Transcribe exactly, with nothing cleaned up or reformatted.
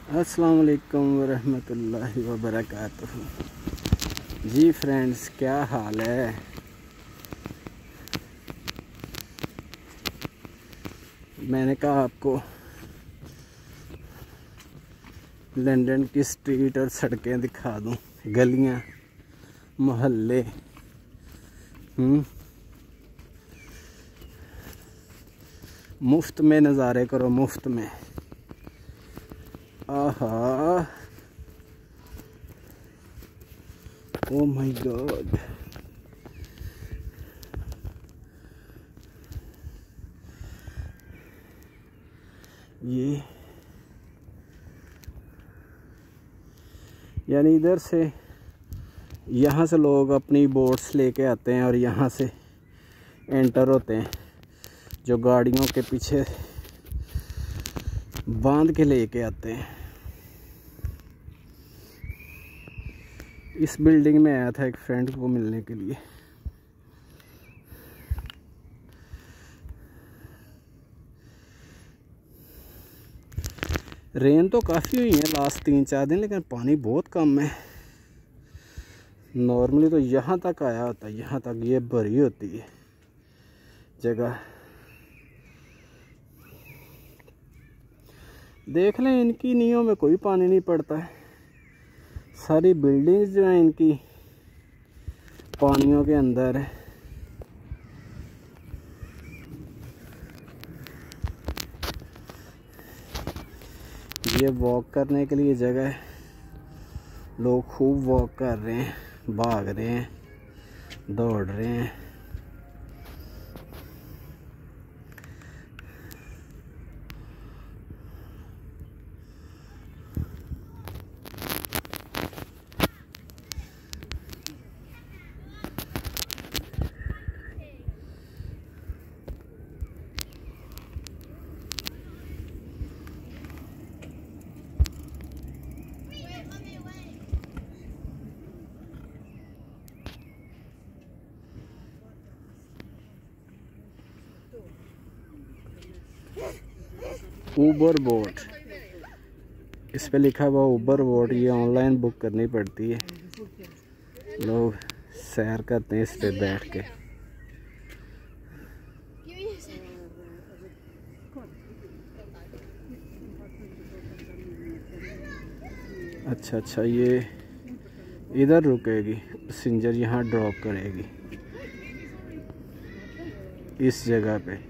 अस्सलाम वालेकुम वरहमतुल्लाहि वबरकातुहू। जी फ्रेंड्स, क्या हाल है। मैंने कहा आपको लंदन की स्ट्रीट और सड़कें दिखा दूं, गलियां, मोहल्ले। हम्म मुफ्त में नज़ारे करो, मुफ्त में। आहा, ओ माय गॉड। ये यानी इधर से, यहाँ से लोग अपनी बोट्स लेके आते हैं और यहाँ से एंटर होते हैं, जो गाड़ियों के पीछे बांध के लेके आते हैं। इस बिल्डिंग में आया था एक फ्रेंड को मिलने के लिए। रेन तो काफ़ी हुई है लास्ट तीन चार दिन, लेकिन पानी बहुत कम है। नॉर्मली तो यहाँ तक आया होता है, यहाँ तक ये भरी होती है जगह। देख लें, इनकी नींवों में कोई पानी नहीं पड़ता है। सारी बिल्डिंग्स जो हैं इनकी पानियों के अंदर है। ये वॉक करने के लिए जगह है, लोग खूब वॉक कर रहे हैं, भाग रहे हैं, दौड़ रहे हैं। ऊबर बोट, इस पे लिखा हुआ ऊबर बोट। ये ऑनलाइन बुक करनी पड़ती है। लोग सैर करते हैं इस पे बैठ के। अच्छा अच्छा, ये इधर रुकेगी, पैसेंजर यहाँ ड्रॉप करेगी इस जगह पे।